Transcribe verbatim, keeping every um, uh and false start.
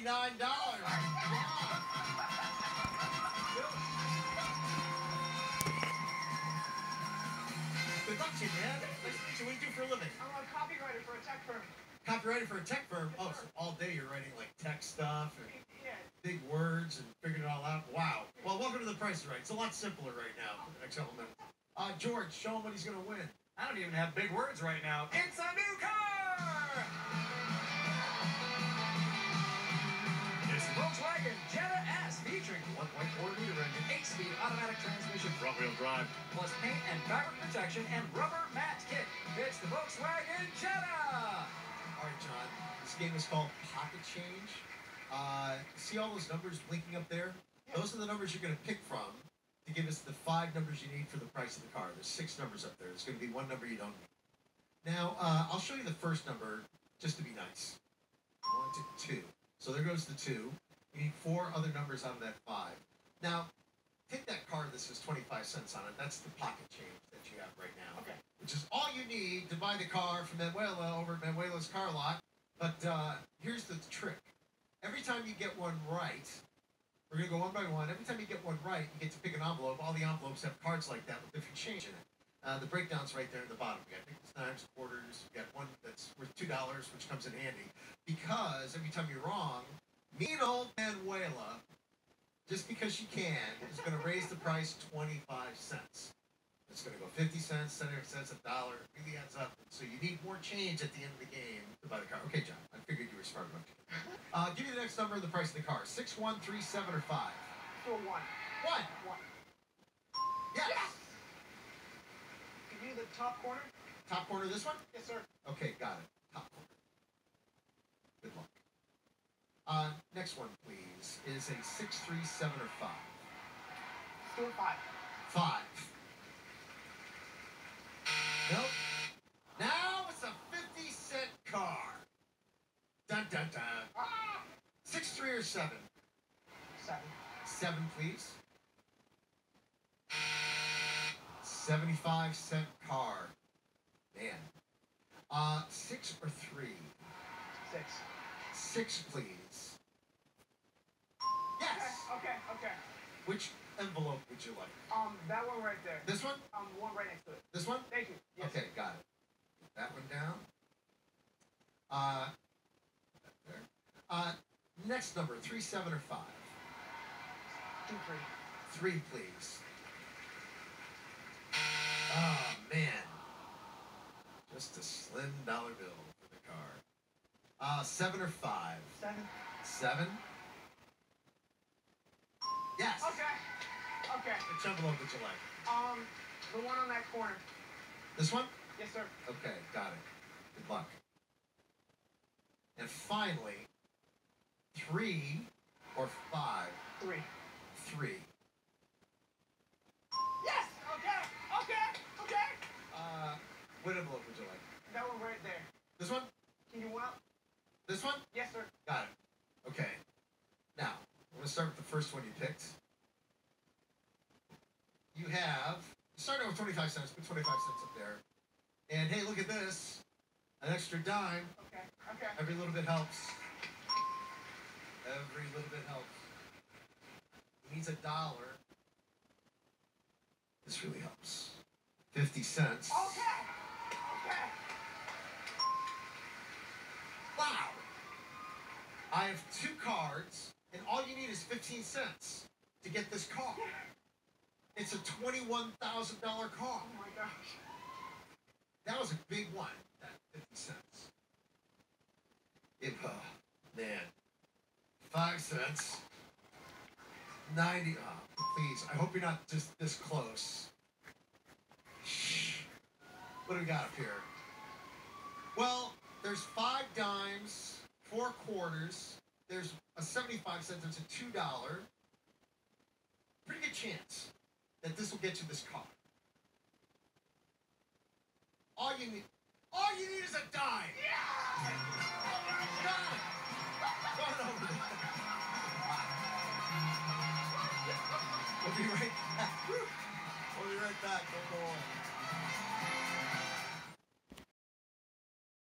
ninety-nine dollars. Good luck to you, man. Nice to meet you. What do you do for a living? I'm a copywriter for a tech firm. Copywriter for a tech firm? Oh, so all day you're writing like tech stuff and Yeah. big words and figuring it all out. Wow. Well, welcome to The Price is Right. It's a lot simpler right now for the next couple minutes. Uh, George, show him what he's going to win. I don't even have big words right now. It's a new car! It's the Volkswagen Jetta S, featuring one point four liter engine, eight speed automatic transmission, front-wheel drive, plus paint and fabric protection and rubber mat kit. It's the Volkswagen Jetta! All right, John. This game is called Pocket Change. Uh, see all those numbers blinking up there? Yeah. Those are the numbers you're going to pick from to give us the five numbers you need for the price of the car. There's six numbers up there. There's going to be one number you don't need. Now, uh, I'll show you the first number just to be nice. One to two. So there goes the two. You need four other numbers out of that five. Now, take that card that says twenty-five cents on it. That's the pocket change that you have right now. Okay. Which is all you need to buy the car from Manuela over at Manuela's Car Lot. But uh, here's the trick. Every time you get one right, we're going to go one by one. Every time you get one right, you get to pick an envelope. All the envelopes have cards like that with different change in it. Uh, the breakdown's right there at the bottom. You got nickels, dimes, quarters. You got one that's worth two dollars, which comes in handy. Because every time you're wrong, mean old Manuela, just because she can, is going to raise the price twenty-five cents. It's going to go fifty cents, seventy cents, a dollar. It really adds up. So you need more change at the end of the game to buy the car. Okay, John, I figured you were smart enough to get it. Uh, give me the next number of the price of the car. Six, one, three, seven, or five. Do a one. One. One. Yes. Yes! Can you do the top corner? Top corner, this one? Yes, sir. Okay, got it. Top corner. Good luck. Uh, next one, please, is a six, three, seven, or five. Do a five. Five. Nope. Now it's a fifty cent car. Dun dun dun. Ah! Six, three, or seven? Seven. Seven, please. seventy-five cent car. Man. Uh, six or three? Six. Six, please. Yes! Okay, okay, okay. Which envelope would you like? Um, that one right there. This one? Um, the one right next to it. This one? Thank you. Yes. Okay, got it. Put that one down. Uh, there. Uh, next number, three, seven, or five? Two, three. Three, please. Oh, man. Just a slim dollar bill for the car. Uh, seven or five? Seven. Seven? Yes. Okay. Okay. Which envelope would you like? Um, the one on that corner. This one? Yes, sir. Okay, got it. Good luck. And finally, three or five? Three. Three. Yes! Okay! Okay! Okay! Uh, what envelope would you like? That one right there. This one? Can you one up? This one? Yes, sir. Got it. Okay. Now, I'm going to start with the first one you picked. You have, you started out with twenty-five cents, put twenty-five cents up there. And hey, look at this. An extra dime. Okay. Okay. Every little bit helps. Every little bit helps. He needs a dollar. This really helps. fifty cents. Okay. Okay. Wow. I have two cards, and all you need is fifteen cents to get this car. It's a twenty-one thousand dollar car. Oh my gosh. That was a big one, that fifty cents. If, uh, man, five cents, ninety, oh, please, I hope you're not just this close. Shh. What do we got up here? Well, there's five dimes, four quarters, there's a seventy-five cents, there's a two dollar. Pretty good chance that this will get you this car. All you need, all you need is a dime. Yeah!